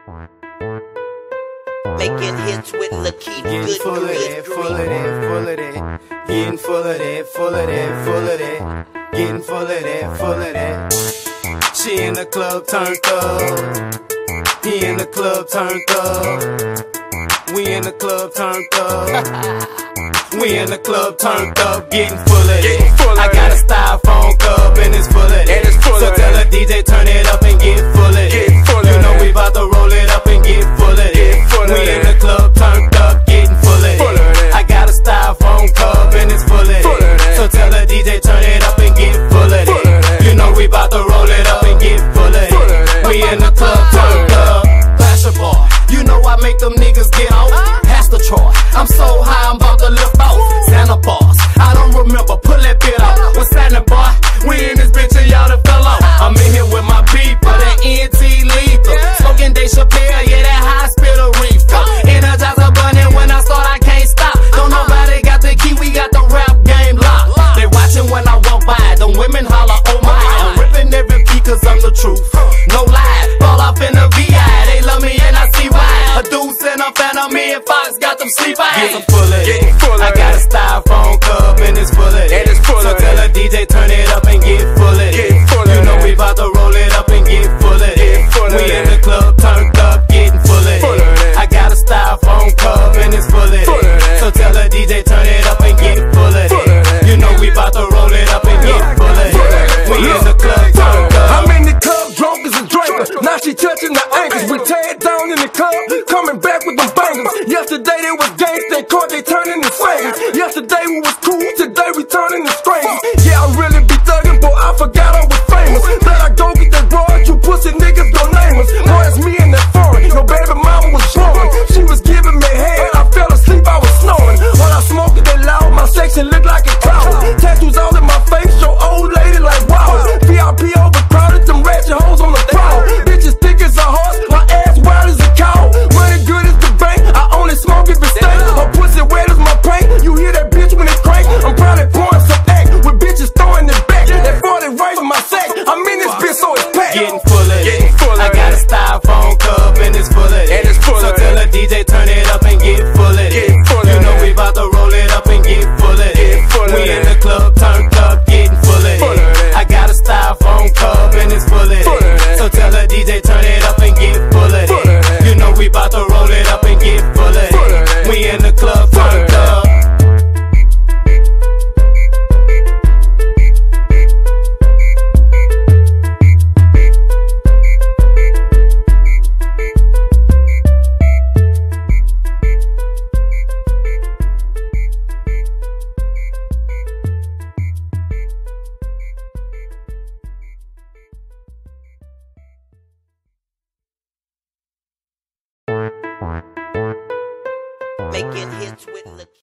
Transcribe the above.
Making hits with Lakeith. Getting full of that, full of that, full of that. Getting full of that, full of that, full of that. Getting full of that, full of that. She in the club turned up. He in the club turned up. We in the club turned up. We in the club turned up. Getting full of it. I got a styrofoam cup and it's full of it. So tell the DJ turn it up and get full of it. You know we bout to roll it up and get full of it. We in the club turned up, getting full of it. I got a styrofoam cup and it's full of it. So tell the DJ turn it up and get full of it. You know we bout to roll it up and get full of it. We in the club turned up. Flash a bar, you know I make them niggas get off. Pass the Troy, I'm so high I'm about to lift off. Santa bars, I don't remember, pull that bit out. What's happening, boy? We in this bitch and y'all done fell off. I'm in here with my people, that NT lethal. Smoking Dave Chappelle, yeah, that high spitter reefer. Energizer bunny, when I start I can't stop. Don't nobody got the key, we got the rap game locked. They watching when I walk by, them women holler, oh my. I'm ripping every beat cause I'm the truth. No lie, fall off in the VI, they love me and I see why. A deuce and a phantom, me and Fox got them sleep eyes. Getting full of it. I got a styrofoam cup and it's full of it. So tell the DJ turn it up and get full of it. You know we bout to roll it up and get full of it. We in the club turned up, getting full of it. I got a styrofoam cup and it's full of it. So tell the DJ turn it up and get full of it. You know we bout to roll it up and get full of it. We in the club turned up. I'm in the club drunk as a drinker. Now she touching the ankles. We tear it down in the club, coming back with them bangers. Yesterday they was gangsta, they caught they turning the fingers. Yesterday we was cool, today we turning the strangers. Yeah, I really be thuggin', boy, I forgot I was famous. That I go get that broad, you pussy niggas don't name us. Boy, it's me and that foreign, your baby mama was drawing. She was giving me head, I fell asleep, I was snoring. While I smoked it, they loud, my section looked like a cloud. Tattoos all in my face, your old lady like wow. VIP overcrowded, them ratchet hoes on the prowl. Bitches thick as a horse, my ass wild as a cow. Money good as the bank, I only smoke if it stank. Her pussy wet as my paint, you hear that bitch when it crank. I'm probably pouring some act, with bitches throwing it back. That 40 right in my sack, I'm in this bitch so it's packed. Getting full of it. I got a styrofoam cup and it's full of it. So tell the DJ turn it up and get full of it. You know we bout to roll it up and get full of it. We in the club turned up, getting full of it. I got a styrofoam cup and it's full of it. So tell the DJ turn it up and get full of it. You know we bout to roll it up and get full of it. We in the club turned up. Making hits with Lakeith.